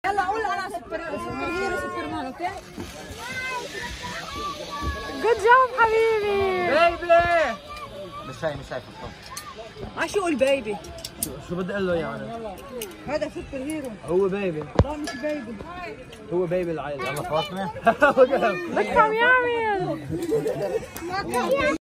يلا قول انا سوبر هيرو سوبرمان. اوكي جود جوب حبيبي. بيبي مش شايف عشان اقول بيبي. شو بدي اقول له يعني؟ هذا سوبر هيرو. هو بيبي. لا مش بيبي. هو بيبي العائلة. يلا فاطمة بكم يعمل